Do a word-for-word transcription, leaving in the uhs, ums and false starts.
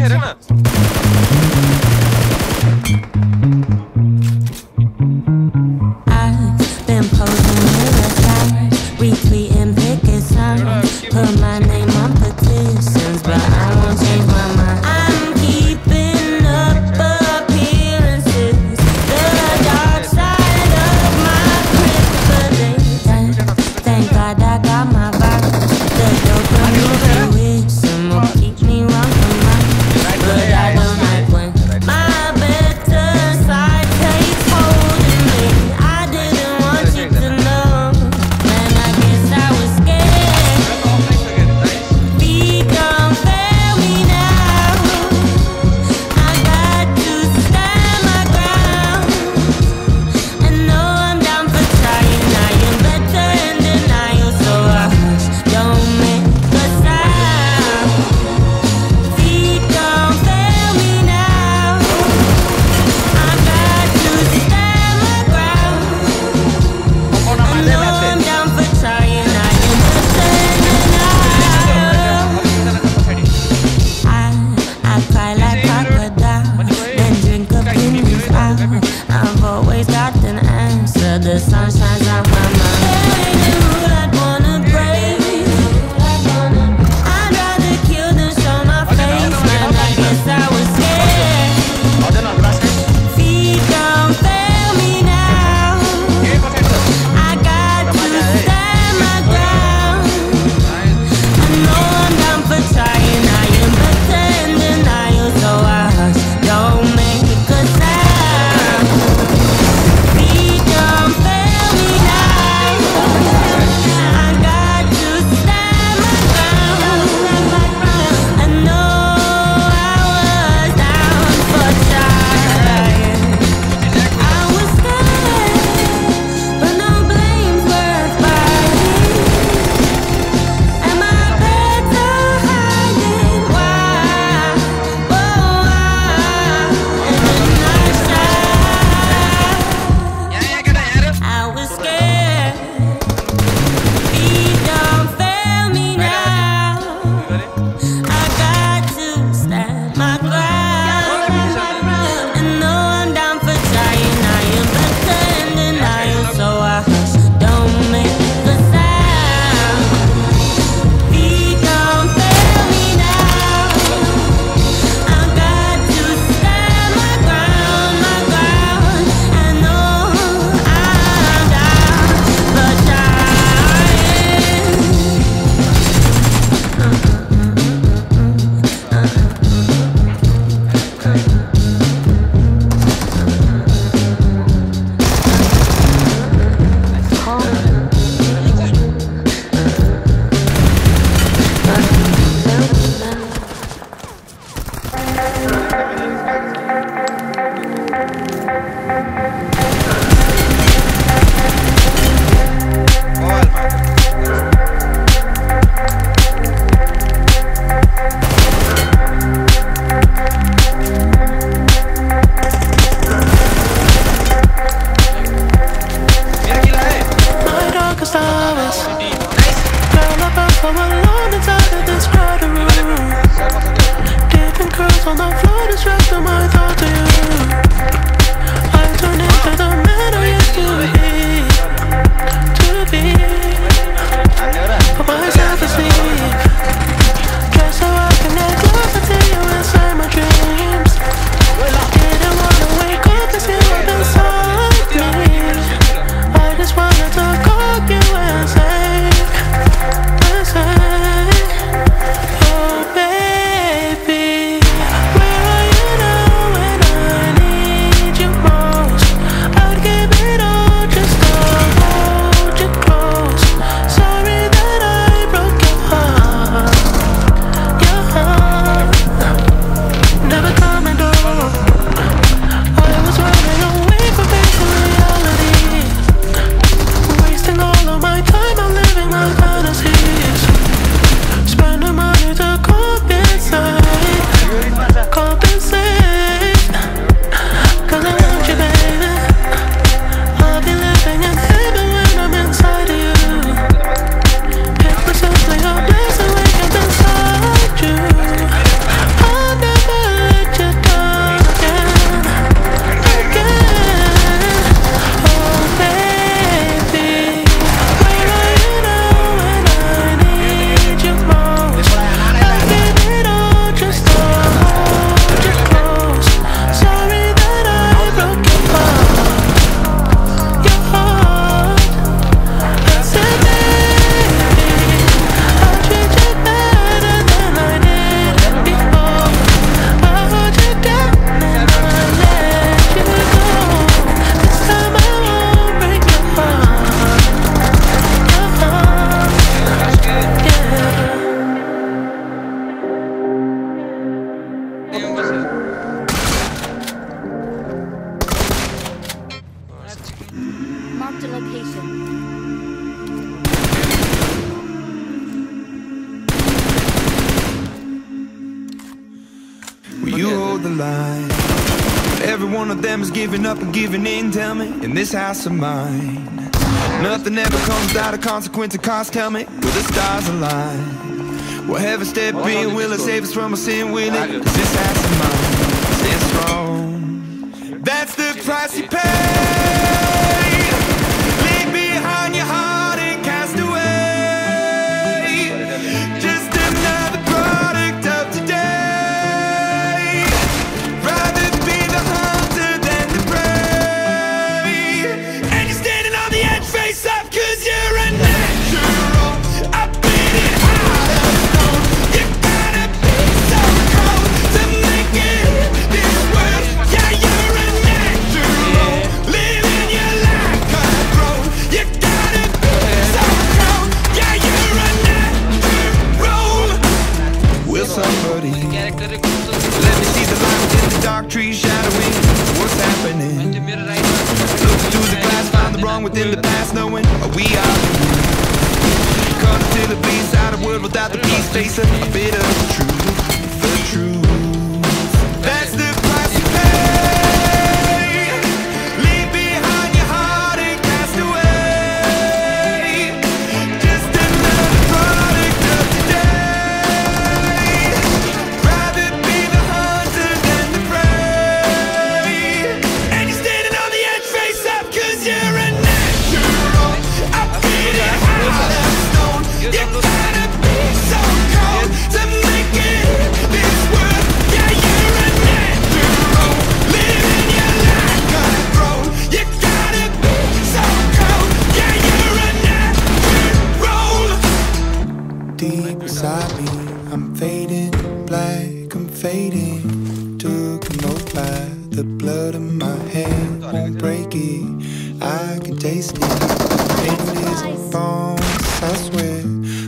बाहेर आहे ना. Retweeting picket signs, put my name on petitions, but I won't change my mind. I'm keeping up appearances, the dark side of my kryptonite. Thank God I got my virus, the dopamine tuition will keep me wrong from mine. But alive. Every one of them is giving up and giving in. Tell me, in this house of mine, nothing ever comes without a consequence of cost. Tell me, will the stars align? Will heaven step in? Will it save us from our sin? Will it? 'Cause this house of mine stands strong. That's the price you pay. Leave behind your heart and cast away. Just another product of today. Rather be the hunter than the prey. And you're standing on the edge, face up, 'cause you're a natural. I beat it out of stone. You gotta be so cold to make it this world. Yeah, you're a natural. Living your life cutthroat. You gotta be so cold. Yeah, you're a natural. Will somebody let me see the light within the dark trees shadowing what's happening? Look through the glass, find the wrong within the past, knowing we are the new. Cut until it bleeds out a world without the peace, facing a bit of the truth, the truth. That's the price you pay. Leave behind your heart and cast away. Just another product of today. Rather be the hunter than the prey. And you're standing on the edge, face up, 'cause you're a natural. I beat it out of stone. You gotta be so cold to make it this world. Yeah, you're a natural. Living your life cutthroat. You gotta be so cold. Yeah, you're a natural. Deep inside me, I'm fading, black, I'm fading. Took an oath by the blood in my hand, won't break it. I can taste it. In these bones, I swear.